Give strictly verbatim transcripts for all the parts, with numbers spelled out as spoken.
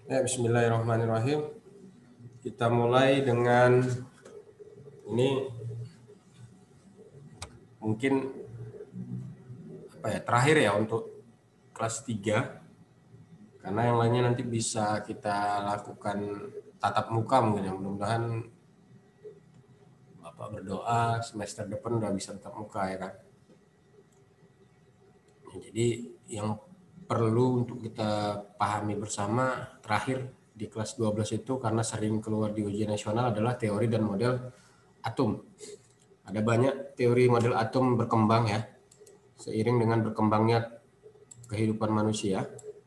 Ya, bismillahirrahmanirrahim. Kita mulai dengan ini mungkin apa ya, terakhir ya untuk kelas tiga, karena yang lainnya nanti bisa kita lakukan tatap muka mungkin ya. Mudah-mudahan Bapak berdoa semester depan udah bisa tatap muka ya kan. Ya, jadi yang perlu untuk kita pahami bersama terakhir di kelas dua belas itu, karena sering keluar di ujian nasional, adalah teori dan model atom. Ada banyak teori model atom berkembang ya, seiring dengan berkembangnya kehidupan manusia,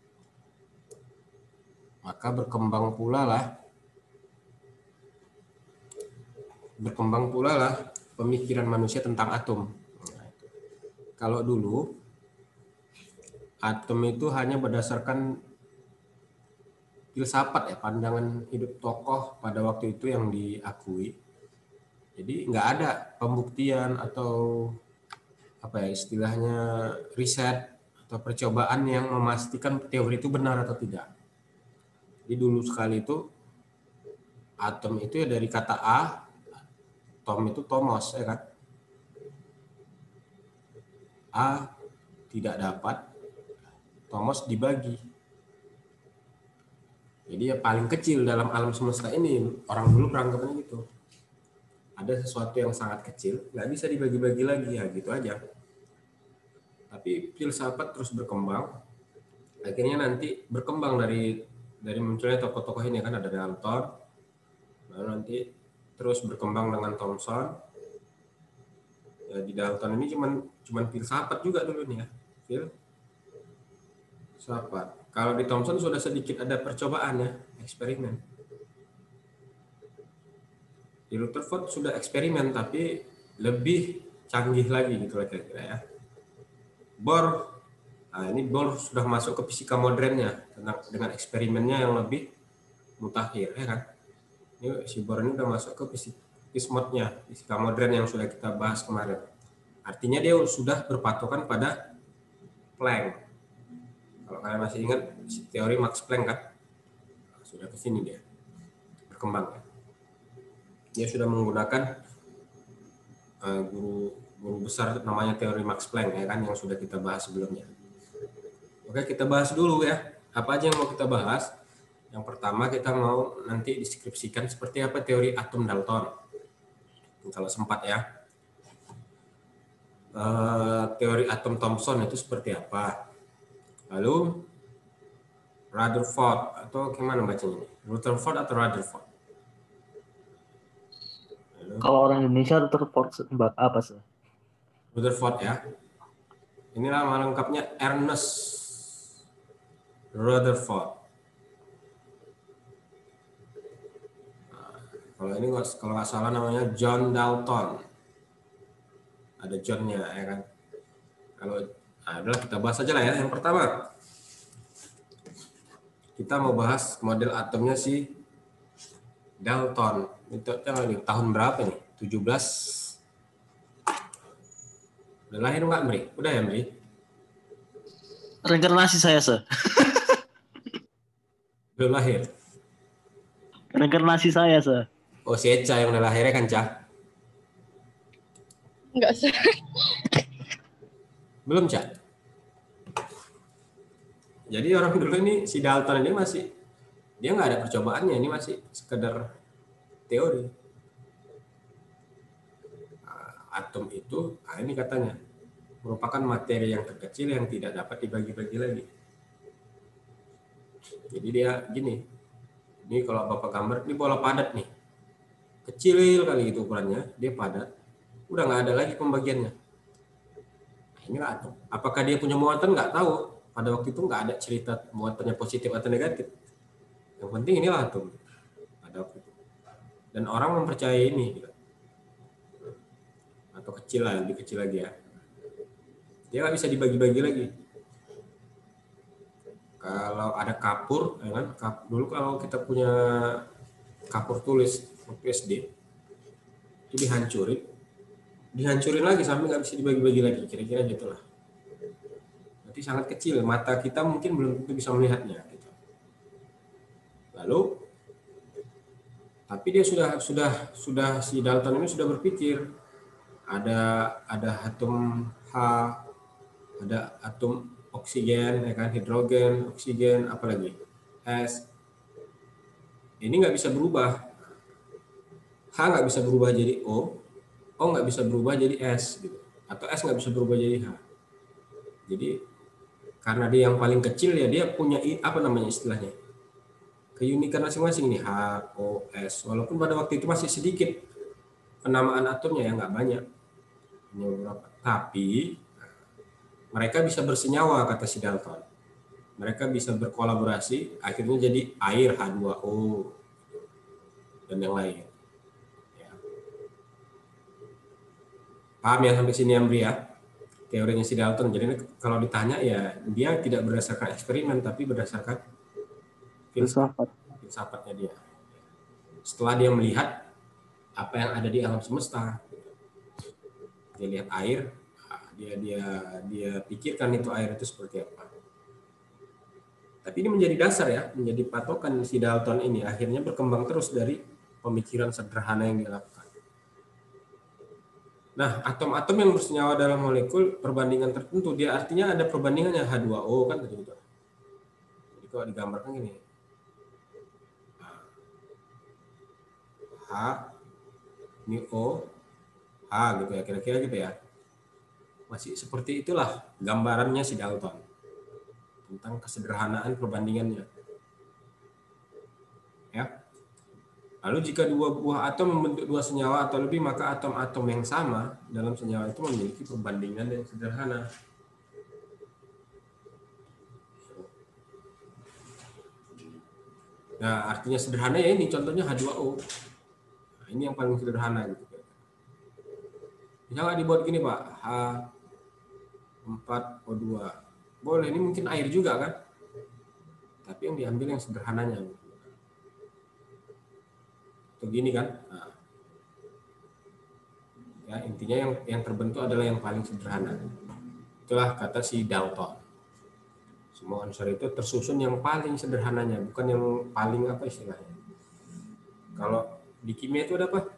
maka berkembang pula lah berkembang pula lah pemikiran manusia tentang atom. Kalau dulu atom itu hanya berdasarkan filsafat ya, pandangan hidup tokoh pada waktu itu yang diakui. Jadi nggak ada pembuktian atau apa ya istilahnya riset atau percobaan yang memastikan teori itu benar atau tidak. Jadi dulu sekali itu atom itu ya dari kata A, tom itu tomos ya kan. A tidak dapat, tomos dibagi. Jadi ya paling kecil dalam alam semesta ini, orang dulu beranggapannya gitu. Ada sesuatu yang sangat kecil, nggak bisa dibagi-bagi lagi, ya gitu aja. Tapi filsafat terus berkembang, akhirnya nanti berkembang dari dari munculnya tokoh-tokoh ini kan, ada Dalton, lalu nanti terus berkembang dengan Thomson. Ya, di Dalton ini cuman cuman filsafat juga dulu nih ya, filsafat. Kalau di Thomson sudah sedikit ada percobaan ya, eksperimen. Di Rutherford sudah eksperimen tapi lebih canggih lagi gitu lah kira-kira ya. Bohr, nah ini Bohr sudah masuk ke fisika modernnya dengan eksperimennya yang lebih mutakhir ya kan. Ini si Bohr ini udah masuk ke fisika fismodnya, fisika modern yang sudah kita bahas kemarin. Artinya dia sudah berpatokan pada Planck. Kalau kalian masih ingat teori Max Planck kan, sudah ke sini dia berkembang. Dia sudah menggunakan uh, guru guru besar namanya teori Max Planck ya kan, yang sudah kita bahas sebelumnya. Oke, kita bahas dulu ya. Apa aja yang mau kita bahas? Yang pertama kita mau nanti deskripsikan seperti apa teori atom Dalton. Kalau sempat ya. Uh, teori atom Thomson itu seperti apa? Lalu Rutherford atau gimana bacanya ini? Rutherford atau Rutherford? Lalu, Kalau orang Indonesia Rutherford apa sih? Rutherford ya. Ini nama lengkapnya Ernest Rutherford. Nah, kalau ini kalau nggak salah namanya John Dalton. Ada John-nya ya kan. Kalau nah, adalah kita bahas aja lah ya. Yang pertama kita mau bahas model atomnya si Dalton. Itu ini tahun berapa nih? tujuh belas. Udah lahir nggak, Mri? Udah ya, Mri? Reinkarnasi saya, Sir. Belum lahir. Reinkarnasi saya, Sir. Oh, si Eca yang udah lahirnya kan, Cah? Enggak, Sir. Belum, Cah? Jadi orang dulu ini, si Dalton ini masih, dia nggak ada percobaannya, ini masih sekedar teori. Nah, atom itu, nah ini katanya, merupakan materi yang terkecil yang tidak dapat dibagi-bagi lagi. Jadi dia gini, ini kalau Bapak gambar, ini bola padat nih. Kecil kali gitu ukurannya, dia padat. Udah nggak ada lagi pembagiannya. Nah, inilah atom. Apakah dia punya muatan? Nggak tahu. Pada waktu itu nggak ada cerita muatannya positif atau negatif. Yang penting inilah atom. Pada waktu itu. Dan orang mempercayai ini. Gitu. Atau kecil lah, lebih kecil lagi ya. Dia nggak bisa dibagi-bagi lagi. Kalau ada kapur, ya kan? Kapur, dulu kalau kita punya kapur tulis waktu S D, itu dihancurin, dihancurin lagi sampai nggak bisa dibagi-bagi lagi, kira-kira gitulah. Berarti sangat kecil, mata kita mungkin belum tentu bisa melihatnya. Gitu. Lalu, tapi dia sudah sudah sudah si Dalton ini sudah berpikir ada ada atom H, ada atom oksigen, ya kan, hidrogen, oksigen, apalagi S. Ini nggak bisa berubah. H nggak bisa berubah jadi O, O nggak bisa berubah jadi S, gitu. Atau S nggak bisa berubah jadi H. Jadi karena dia yang paling kecil ya dia punya apa namanya istilahnya, keunikan masing-masing nih H, O, S. Walaupun pada waktu itu masih sedikit penamaan atomnya ya, nggak banyak, hanya beberapa. Tapi mereka bisa bersenyawa kata si Dalton. Mereka bisa berkolaborasi, akhirnya jadi air H dua O dan yang lain. Ya. Paham ya sampai sini Amri ya? Teorinya si Dalton. Jadi kalau ditanya ya dia tidak berdasarkan eksperimen tapi berdasarkan Filsafat. filsafatnya dia. Setelah dia melihat apa yang ada di alam semesta, dia lihat air, dia dia dia pikirkan itu air itu seperti apa. Tapi ini menjadi dasar ya, menjadi patokan si Dalton ini akhirnya berkembang terus dari pemikiran sederhana yang dia lakukan. Nah, atom-atom yang bersenyawa dalam molekul perbandingan tertentu, dia artinya ada perbandingannya H dua O kan tadi gitu. Jadi kalau digambarkan gini, H, ini O, H gitu ya, kira-kira gitu ya. Masih seperti itulah gambarannya si Dalton tentang kesederhanaan perbandingannya. Ya. Lalu jika dua buah atom membentuk dua senyawa atau lebih, maka atom-atom yang sama dalam senyawa itu memiliki perbandingan yang sederhana. Nah, artinya sederhana ya ini contohnya H dua O. Nah, ini yang paling sederhana gitu. Bisa nggak dibuat gini Pak? H empat O dua. Boleh, ini mungkin air juga kan? Tapi yang diambil yang sederhananya. Tuh gini kan? Nah. Ya, intinya yang yang terbentuk adalah yang paling sederhana. Itulah kata si Dalton. Semua unsur itu tersusun yang paling sederhananya, bukan yang paling apa istilahnya. Kalau di kimia itu ada apa?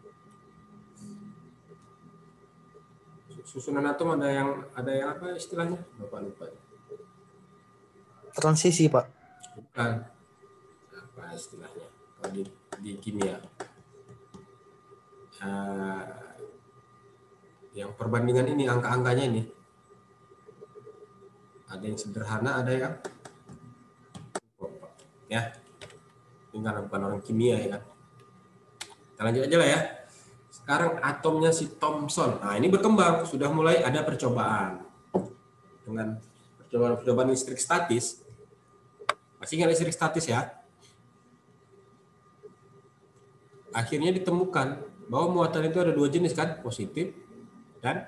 Susunan atom ada yang ada yang apa istilahnya? Bapak lupa. Transisi, Pak. Bukan. Apa istilahnya? Kalau di, di kimia. Uh, yang perbandingan ini, angka-angkanya ini. Ada yang sederhana, ada yang ya. Ini karena bukan orang kimia ya kan. Kita lanjut aja lah ya. Sekarang atomnya si Thomson. Nah, ini berkembang, sudah mulai ada percobaan. Dengan percobaan-percobaan listrik statis. Masih ingat listrik statis ya? Akhirnya ditemukan bahwa muatan itu ada dua jenis kan, positif dan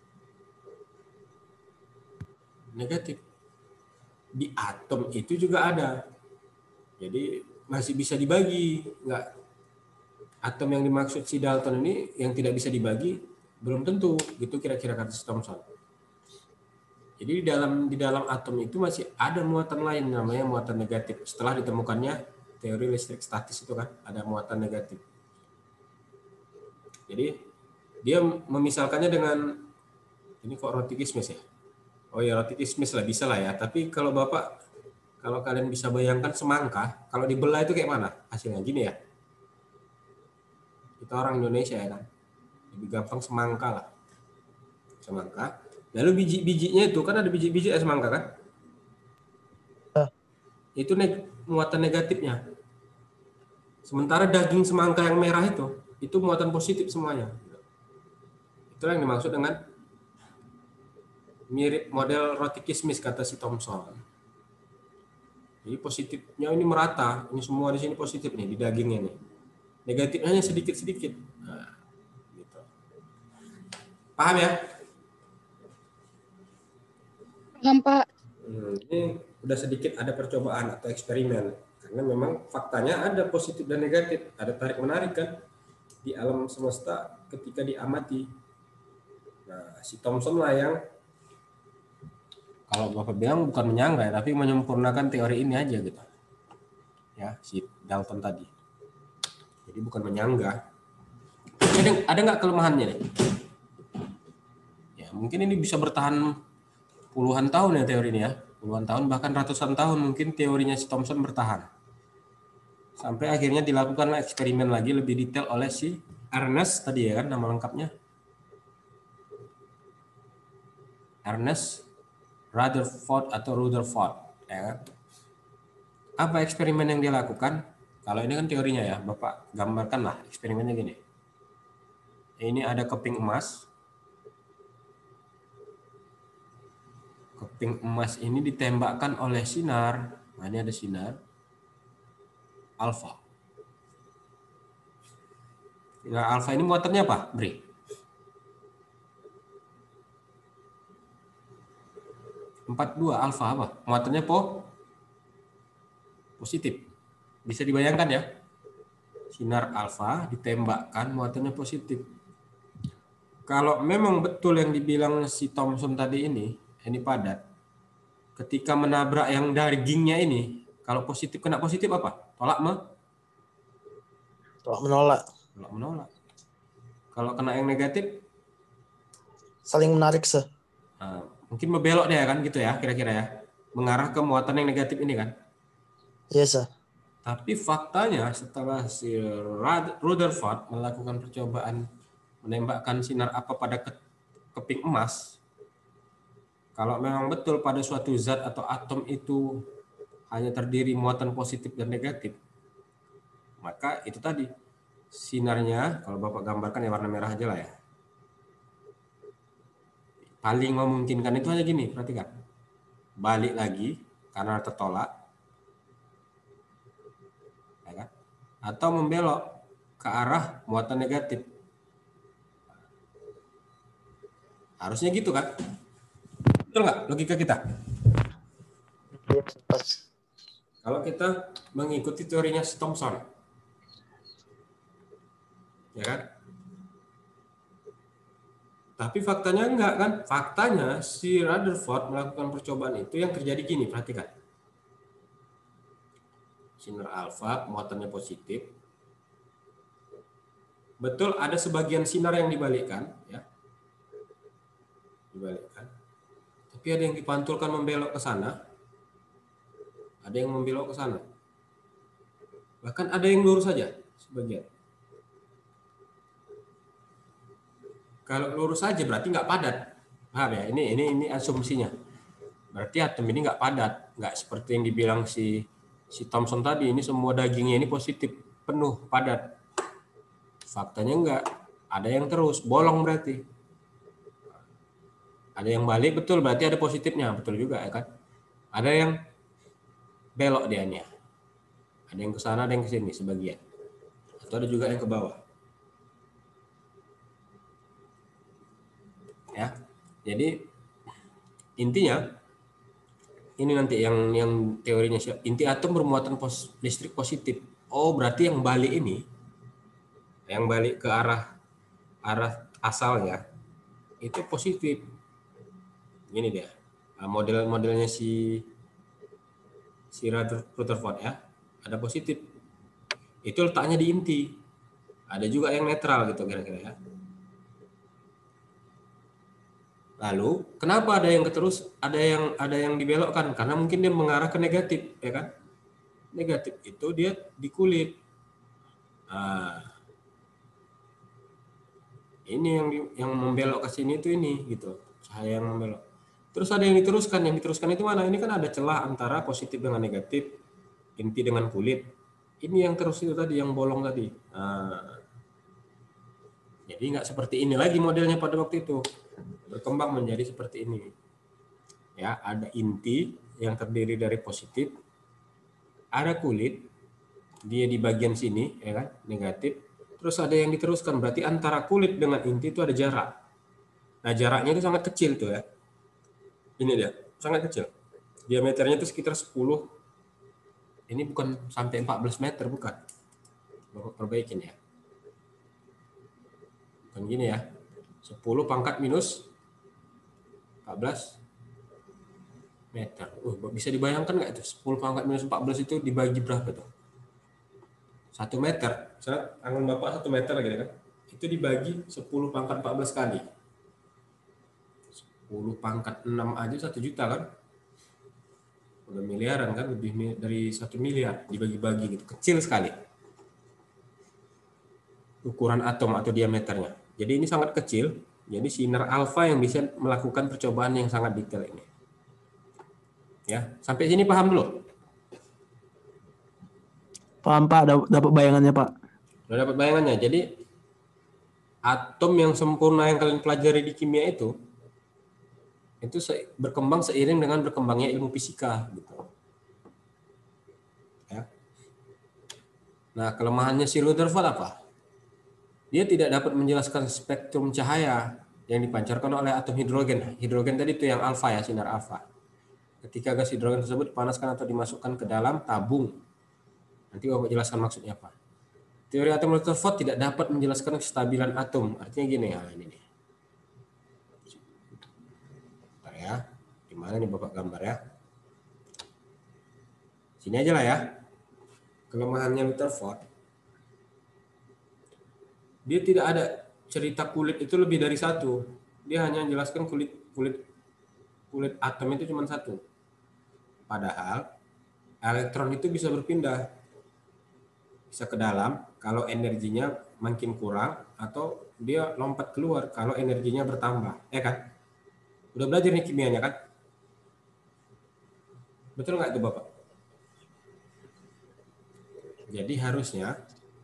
negatif. Di atom itu juga ada. Jadi masih bisa dibagi, enggak. Atom yang dimaksud si Dalton ini yang tidak bisa dibagi belum tentu, gitu kira-kira kata si Thomson. Jadi di dalam di dalam atom itu masih ada muatan lain namanya muatan negatif. Setelah ditemukannya teori listrik statis itu kan ada muatan negatif. Jadi dia memisalkannya dengan ini kok rotikismis ya? Oh ya rotikismis lah bisa lah ya. Tapi kalau Bapak kalau kalian bisa bayangkan semangka, kalau dibelah itu kayak mana hasilnya gini ya? Kita orang Indonesia ya kan, lebih gampang semangka lah, semangka. Lalu biji-bijinya itu kan ada biji-biji es semangka kan, uh. itu neg muatan negatifnya. Sementara daging semangka yang merah itu, itu muatan positif semuanya. Itulah yang dimaksud dengan mirip model rotikismis kata si Thomson. Jadi positifnya ini merata, ini semua di sini positif nih di dagingnya nih. Negatifnya hanya sedikit-sedikit. Nah, gitu. Paham ya? Paham, Pak. Hmm, ini udah sedikit ada percobaan atau eksperimen. Karena memang faktanya ada positif dan negatif. Ada tarik-menarik kan di alam semesta ketika diamati. Nah, si Thomson lah yang kalau Bapak bilang bukan menyanggah, tapi menyempurnakan teori ini aja gitu. ya, si Dalton tadi. Jadi bukan menyanggah. Ada ada nggak kelemahannya nih? Ya, mungkin ini bisa bertahan puluhan tahun ya teori ini ya. Puluhan tahun bahkan ratusan tahun mungkin teorinya si Thomson bertahan. Sampai akhirnya dilakukan eksperimen lagi lebih detail oleh si Ernest tadi ya kan nama lengkapnya. Ernest Rutherford atau Rutherford ya kan. Apa eksperimen yang dia lakukan? Kalau ini kan teorinya ya, Bapak gambarkanlah eksperimennya gini. Ini ada keping emas. Keping emas ini ditembakkan oleh sinar. Nah, ini ada sinar alfa. Sinar alfa ini muatannya apa, Bri? empat puluh dua alfa apa? Muatannya po positif. Bisa dibayangkan ya? Sinar alfa ditembakkan muatannya positif. Kalau memang betul yang dibilang si Thomson tadi ini, ini padat. Ketika menabrak yang dagingnya ini, kalau positif kena positif apa? Tolak me? Tolak menolak. Tolak menolak. Kalau kena yang negatif, Saling menarik se. nah, mungkin membelok deh kan gitu ya, kira-kira ya, mengarah ke muatan yang negatif ini kan. Iya se. Tapi faktanya setelah si Rutherford melakukan percobaan menembakkan sinar apa pada keping emas, kalau memang betul pada suatu zat atau atom itu hanya terdiri muatan positif dan negatif, maka itu tadi sinarnya, kalau Bapak gambarkan ya warna merah aja lah ya, paling memungkinkan itu hanya gini, perhatikan, balik lagi karena tertolak, ya kan? Atau membelok ke arah muatan negatif. Harusnya gitu kan? Betul nggak logika kita? Kalau kita mengikuti teorinya Thomson, ya kan? Tapi faktanya enggak kan? Faktanya si Rutherford melakukan percobaan itu yang terjadi gini, perhatikan. Sinar alfa muatannya positif. Betul ada sebagian sinar yang dibalikkan, ya. Dibalikkan. Tapi ada yang dipantulkan membelok ke sana. Ada yang membelok ke sana. Bahkan ada yang lurus saja sebagian. Kalau lurus saja berarti nggak padat. Paham ya? Ini ini ini asumsinya. Berarti atom ini nggak padat, nggak seperti yang dibilang si si Thomson tadi. Ini semua dagingnya ini positif, penuh, padat. Faktanya enggak. Ada yang terus bolong berarti. Ada yang balik betul berarti ada positifnya, betul juga ya kan? Ada yang belok dianya. Ada yang ke sana, ada yang ke sini sebagian. Atau ada juga yang ke bawah. Ya. Jadi intinya ini nanti yang yang teorinya inti atom bermuatan pos, listrik positif. Oh, berarti yang balik ini yang balik ke arah arah asalnya itu positif. Ini dia. Model-modelnya si si Rutherford ya. Ada positif. Itu letaknya di inti. Ada juga yang netral gitu kira-kira ya. Lalu kenapa ada yang keterus, ada yang ada yang dibelokkan? Karena mungkin dia mengarah ke negatif, ya kan? Negatif itu dia di kulit. Nah, ini yang di, yang membelok ke sini itu ini gitu, cahaya yang membelok. Terus ada yang diteruskan, yang diteruskan itu mana? Ini kan ada celah antara positif dengan negatif, inti dengan kulit. Ini yang terus itu tadi, yang bolong tadi. Nah, jadi nggak seperti ini lagi modelnya pada waktu itu. Berkembang menjadi seperti ini. Ya, ada inti yang terdiri dari positif, ada kulit, dia di bagian sini, ya kan, negatif. Terus ada yang diteruskan, berarti antara kulit dengan inti itu ada jarak. Nah, jaraknya itu sangat kecil tuh ya. Ini dia, sangat kecil. Diameternya itu sekitar sepuluh. Ini bukan sampai empat belas meter, bukan. Bapak perbaikin ya. Bukan gini ya. sepuluh pangkat minus empat belas meter. Uh, bisa dibayangkan nggak itu? sepuluh pangkat minus empat belas itu dibagi berapa tuh? satu meter, misalnya tangan Bapak satu meter gitu kan, itu dibagi sepuluh pangkat empat belas kali. sepuluh pangkat enam aja satu juta kan? Udah miliaran kan, lebih dari satu miliar dibagi-bagi gitu, kecil sekali ukuran atom atau diameternya. Jadi ini sangat kecil, jadi sinar alfa yang bisa melakukan percobaan yang sangat detail ini. Ya, sampai sini paham dulu? Paham Pak, dap- dapat bayangannya Pak. Udah dapat bayangannya. Jadi atom yang sempurna yang kalian pelajari di kimia itu itu se- berkembang seiring dengan berkembangnya ilmu fisika gitu. Ya. Nah, kelemahannya si Rutherford apa? Dia tidak dapat menjelaskan spektrum cahaya yang dipancarkan oleh atom hidrogen. Hidrogen tadi itu yang alfa ya, sinar alfa. Ketika gas hidrogen tersebut dipanaskan atau dimasukkan ke dalam tabung. Nanti Bapak jelaskan maksudnya apa. Teori atom Rutherford tidak dapat menjelaskan kestabilan atom. Artinya gini ya, ini nih. Bentar ya. Di mana nih Bapak gambar ya? Sini aja lah ya. Kelemahannya Rutherford. Dia tidak ada cerita kulit itu lebih dari satu. Dia hanya menjelaskan kulit kulit kulit atom itu cuma satu. Padahal elektron itu bisa berpindah, bisa ke dalam kalau energinya makin kurang, atau dia lompat keluar kalau energinya bertambah, ya kan? Udah belajar nih kimianya kan? Betul nggak itu Bapak? Jadi harusnya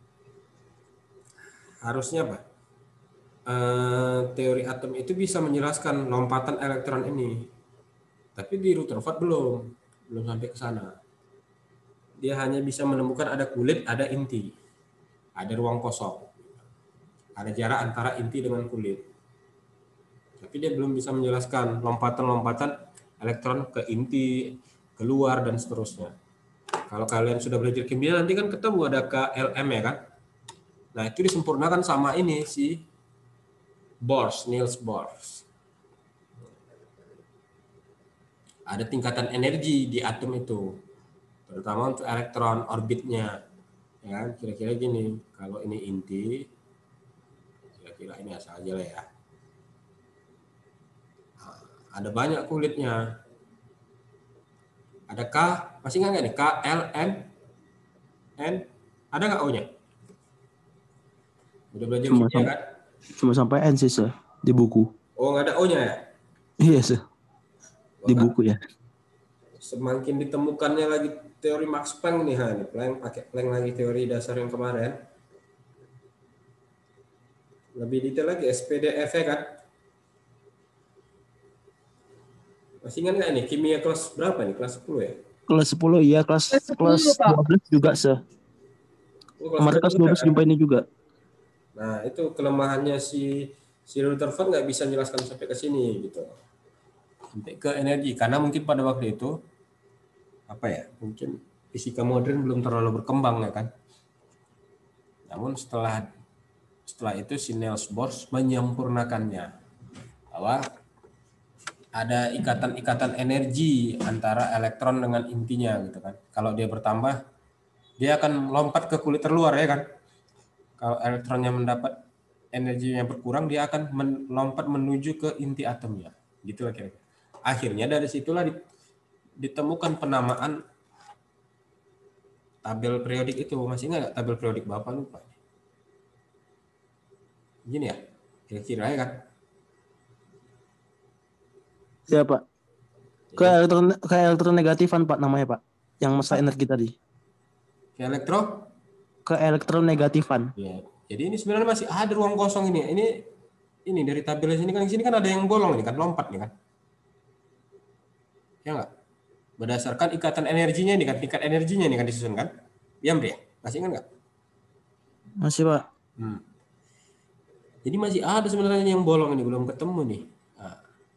harusnya apa? Eh, teori atom itu bisa menjelaskan lompatan elektron ini, tapi di Rutherford belum, belum sampai ke sana. Dia hanya bisa menemukan ada kulit, ada inti, ada ruang kosong, ada jarak antara inti dengan kulit. Tapi dia belum bisa menjelaskan lompatan-lompatan elektron ke inti, keluar, dan seterusnya. Kalau kalian sudah belajar kimia nanti kan ketemu ada K L M ya kan? Nah itu disempurnakan sama ini si Bohr, Niels Bohr. Ada tingkatan energi di atom itu, terutama untuk elektron orbitnya. Ya, kira-kira gini, kalau ini inti, kira-kira ini asal aja lah ya. Nah, ada banyak kulitnya. Ada K, masih nggak nih? K, L, M, N, ada nggak O-nya? Udah belajar Cuma, kimia kan? cuma sampai N sih sir, di buku. Oh, nggak ada O-nya ya? Iya sir, di Maka buku ya. semakin ditemukannya lagi teori Max Planck nih, ha, nih Planck pakai Planck lagi teori dasar yang kemarin. Lebih detail lagi S P D F ya kan? Masih ingat nggak ini kimia kelas berapa nih? Kelas sepuluh ya? Kelas sepuluh iya, kelas Kelas sepuluh, kelas Pak. dua belas juga sir. Oh, kelas Kemarin kelas dua belas kan? jumpa ini juga. Nah, itu kelemahannya si si Rutherford nggak bisa menjelaskan sampai ke sini gitu. Sampai ke energi karena mungkin pada waktu itu apa ya? Mungkin fisika modern belum terlalu berkembang ya kan. Namun setelah setelah itu si Niels Bohr menyempurnakannya bahwa ada ikatan-ikatan energi antara elektron dengan intinya gitu kan. Kalau dia bertambah, dia akan lompat ke kulit terluar ya kan. Kalau elektronnya mendapat energi yang berkurang, dia akan melompat menuju ke inti atomnya. Gitu lah kira-kira. Akhirnya dari situlah ditemukan penamaan tabel periodik itu. Masih ingat nggak tabel periodik Bapak? Lupa. Gini ya, kira-kira ya kan. Iya Pak. Ke elektron ke elektronegatifan Pak namanya Pak. Yang masalah energi tadi. Ke elektro? Ke elektronegatifan. Ya. Jadi ini sebenarnya masih ada ruang kosong ini. Ini ini dari tabel sini kan, di sini kan ada yang bolong ini kan, lompat nih kan. Ya enggak? Berdasarkan ikatan energinya nih kan, tingkat energinya nih kan disusun kan. Diam deh. Masih ingat enggak? Masih Pak. Hmm. Jadi masih ada sebenarnya yang bolong ini, belum ketemu nih. Nah.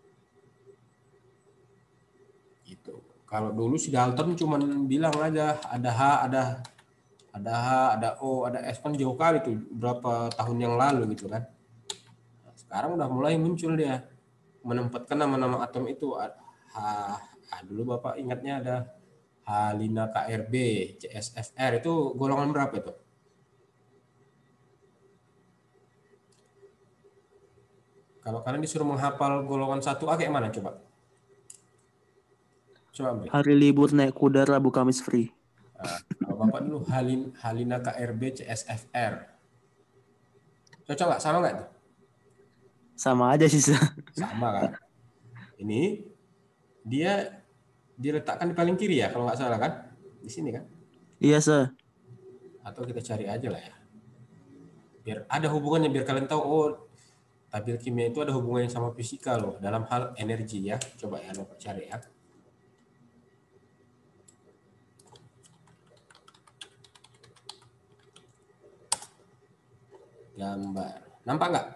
Gitu. Kalau dulu si Dalton cuman bilang aja ada H, ada ada H, ada O, ada S, kan jauh kali tuh, berapa tahun yang lalu gitu kan. Nah, sekarang udah mulai muncul dia menempatkan nama-nama atom itu. H, ah, dulu Bapak ingatnya ada H lima K R B, C S F R, itu golongan berapa itu? Kalau kalian disuruh menghafal golongan satu A kayak mana coba? Coba ambil. Hari libur naik kuda, Rabu Kamis free. Nah, kalau Bapak dulu Halin, Halina K R B C S F R. Cocok nggak? Sama nggak tuh? Sama aja sih, Sir. Sama kan? Ini dia diletakkan di paling kiri ya kalau nggak salah kan? Di sini kan? Iya, Sir. Atau kita cari aja lah ya. Biar ada hubungannya, biar kalian tahu oh tabel kimia itu ada hubungannya sama fisika loh dalam hal energi ya. Coba ya Bapak cari ya. Gambar. Nampak nggak?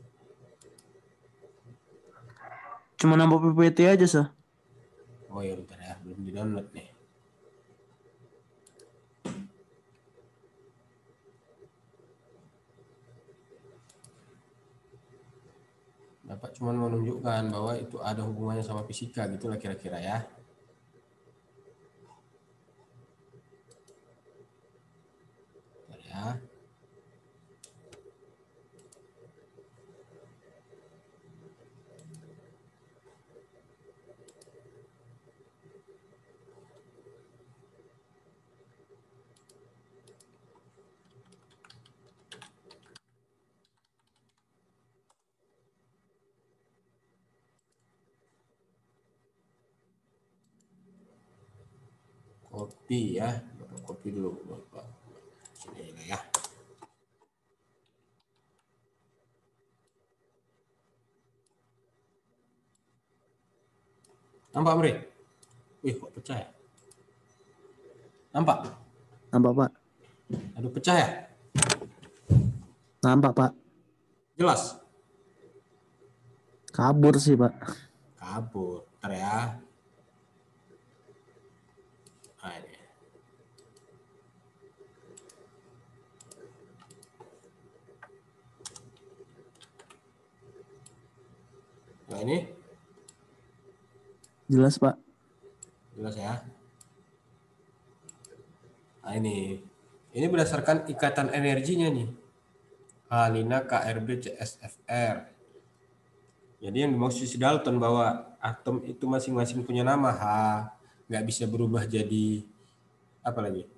Cuma nambah P P T aja, Sir. Oh ya bentar ya, belum di-download nih. Bapak cuma menunjukkan bahwa itu ada hubungannya sama fisika gitulah kira-kira ya. Bentar ya. Kopi ya, Bapak kopi dulu Bapak. Sini lah ya. Nampak Bre? Wih kok pecah ya? Nampak? Nampak, Pak. Aduh pecah ya? Nampak, Pak. Jelas? Kabur sih, Pak. Kabur. Ntar ya. Nah, ini. Nah ini Jelas, Pak. jelas ya. Nah ini, ini berdasarkan ikatan energinya nih. Halina K R B C S F R. Jadi yang dimaksud si Dalton bahwa atom itu masing-masing punya nama H, nggak bisa berubah jadi apa lagi?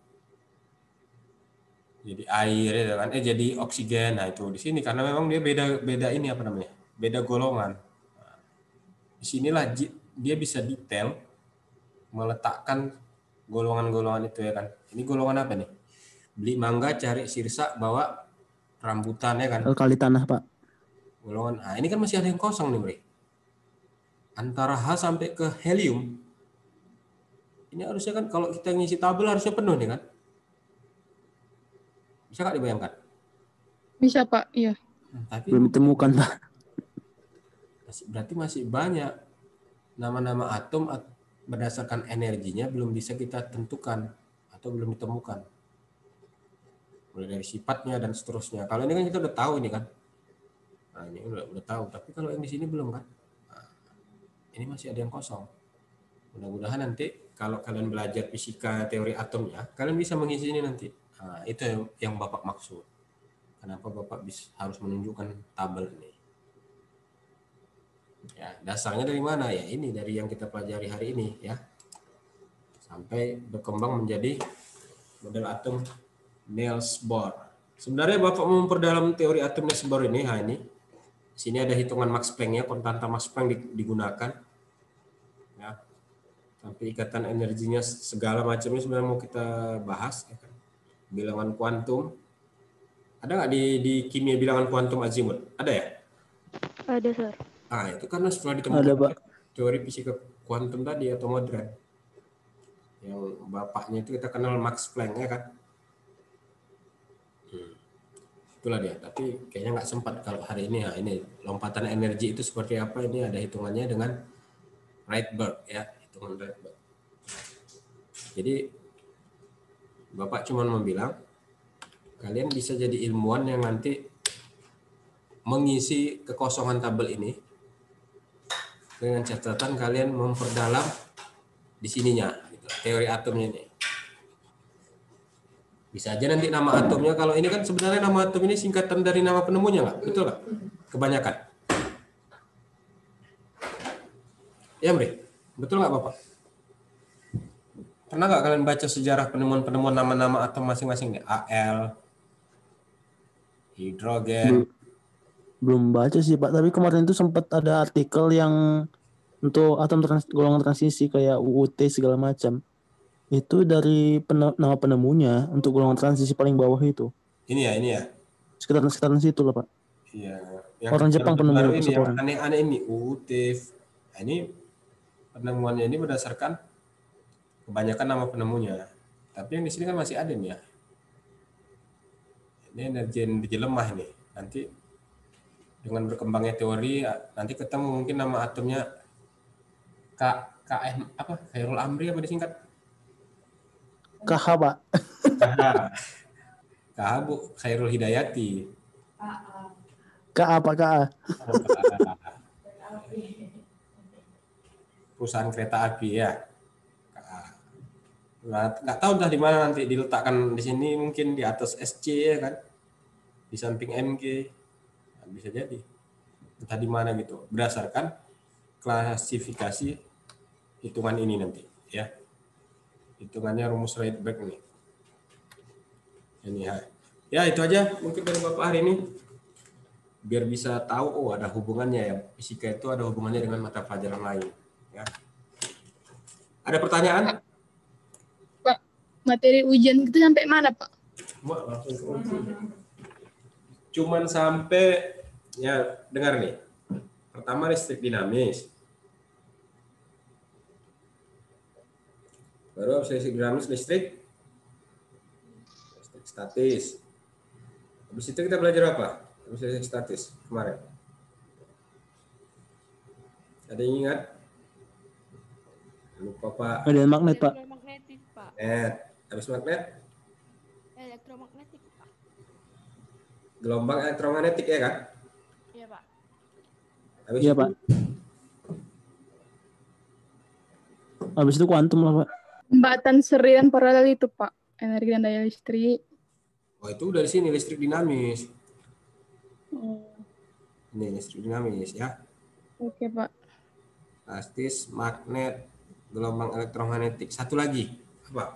Jadi air ya kan? Eh jadi oksigen. Nah itu di sini karena memang dia beda beda ini apa namanya? Beda golongan. Nah, disinilah dia bisa detail meletakkan golongan-golongan itu ya kan. Ini golongan apa nih? Beli mangga, cari sirsa, bawa rambutan ya kan. Alkali tanah, Pak. Golongan. Nah, ini kan masih ada yang kosong nih, Bre. Antara H sampai ke helium. Ini harusnya kan kalau kita ngisi tabel harusnya penuh nih kan. Bisa nggak dibayangkan? Bisa, Pak. Iya. Hmm, tapi Belum ditemukan, Pak. berarti masih banyak nama-nama atom berdasarkan energinya belum bisa kita tentukan atau belum ditemukan. Mulai dari sifatnya dan seterusnya. Kalau ini kan kita udah tahu ini kan. Nah, ini udah udah tahu, tapi kalau yang di sini belum kan. Nah, ini masih ada yang kosong. Mudah-mudahan nanti kalau kalian belajar fisika teori atomnya, kalian bisa mengisi ini nanti. Nah, itu yang, yang Bapak maksud. Kenapa Bapak bisa, harus menunjukkan tabel ini? Ya, dasarnya dari mana? Ya ini dari yang kita pelajari hari ini ya. Sampai berkembang menjadi model atom Niels Bohr. Sebenarnya Bapak mau memperdalam teori atom Niels Bohr ini, nah ini. Sini ada hitungan Max Planck-nya, konstanta Max Planck digunakan. Ya. Sampai ikatan energinya segala macamnya sebenarnya mau kita bahas. Ya kan? Bilangan kuantum. Ada nggak di, di kimia bilangan kuantum azimut? Ada ya? Ada, Sir. Ah, itu karena setelah ditemukan Ada, Pak. teori fisika kuantum tadi atau modern. Yang bapaknya itu kita kenal Max Planck ya kan? Hmm. Itulah dia. Tapi kayaknya nggak sempat kalau hari ini ya ini lompatan energi itu seperti apa ini ada hitungannya dengan Rydberg ya, hitungan Rydberg. Jadi Bapak cuma mau bilang kalian bisa jadi ilmuwan yang nanti mengisi kekosongan tabel ini dengan catatan kalian memperdalam di sininya gitu, teori atomnya ini. Bisa aja nanti nama atomnya, kalau ini kan sebenarnya nama atom ini singkatan dari nama penemunya nggak? Betul nggak? Kebanyakan. Ya, Bre. Betul nggak, Bapak? Pernah nggak kalian baca sejarah penemuan-penemuan nama-nama atom masing-masing nih? A L, hidrogen. Belum, belum baca sih Pak, tapi kemarin itu sempat ada artikel yang untuk atom trans, golongan transisi kayak U U T segala macam. Itu dari pene, nama penemunya untuk golongan transisi paling bawah itu. Ini ya, ini ya. Sekitar-sekitaran situ lah Pak. Iya. Yang Orang Jepang baru penemunya ini, satu yang orang. aneh-aneh ini, U U T. Nah, ini penemuannya ini berdasarkan kebanyakan nama penemunya. Tapi yang di sini kan masih ada nih ya. Ini energi-energi lemah ini. Nanti dengan berkembangnya teori, nanti ketemu mungkin nama atomnya K K M apa? Khairul Amri apa disingkat? K H Pak. K H. K H Bu Khairul Hidayati. K A Pak K A. Perusahaan kereta api ya. Nah, nggak tahu dah di mana nanti diletakkan, di sini mungkin di atas S C ya kan, di samping M G, nah, bisa jadi entah di mana gitu, berdasarkan klasifikasi hitungan ini nanti ya, hitungannya rumus Rydberg nih. Ini ya, ya itu aja mungkin dari Bapak hari ini, biar bisa tahu oh ada hubungannya ya, fisika itu ada hubungannya dengan mata pelajaran lain ya. Ada pertanyaan? Materi ujian itu sampai mana, Pak? Cuman sampai, ya dengar nih. Pertama listrik dinamis. Baru habis listrik dinamis, listrik listrik statis. Habis itu kita belajar apa? Habis listrik statis kemarin. Ada yang ingat? Lupa Pak. Medan magnet Pak. Elektromagnetik, Pak. Magnet. Habis magnet? Elektromagnetik, Pak. Gelombang elektromagnetik ya kan? Iya, Pak. Habis Iya itu, Pak. Habis itu kuantum lah Pak. Jembatan seri dan paralel itu, Pak. Energi dan daya listrik. oh itu dari sini listrik dinamis. Oh, Ini listrik dinamis ya. oke, Pak. Statis, magnet, gelombang elektromagnetik. Satu lagi apa?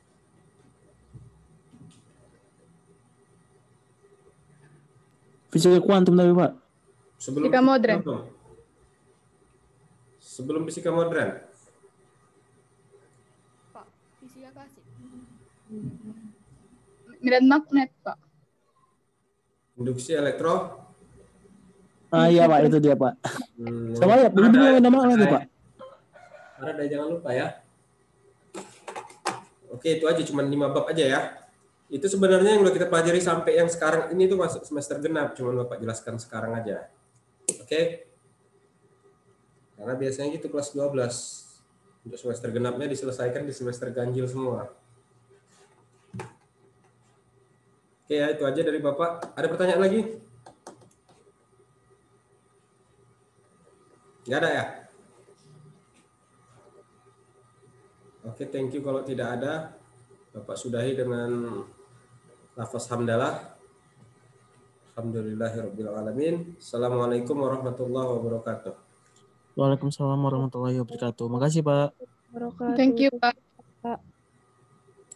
Fisika kuantum tapi Pak. Sebelum Fisika modern. Sebelum fisika modern. Pak, fisika klasik. Medan magnet, Pak. Induksi elektro. Ah iya Pak, itu dia Pak. Hmm, Sama ya, begitu ada- medan magnet ya Pak. Ada, jangan lupa ya. Oke, itu aja, cuma lima bab aja ya. Itu sebenarnya yang udah kita pelajari sampai yang sekarang ini tuh masuk semester genap, cuma Bapak jelaskan sekarang aja. Oke? Karena biasanya gitu kelas dua belas. Untuk semester genapnya diselesaikan di semester ganjil semua. Oke ya, itu aja dari Bapak. Ada pertanyaan lagi? Nggak ada ya? Oke, thank you. Kalau tidak ada, Bapak sudahi dengan lafaz hamdalah. Alhamdulillahirabbil alamin. Assalamualaikum warahmatullahi wabarakatuh. Waalaikumsalam warahmatullahi wabarakatuh. Makasih Pak. Thank you, Pak.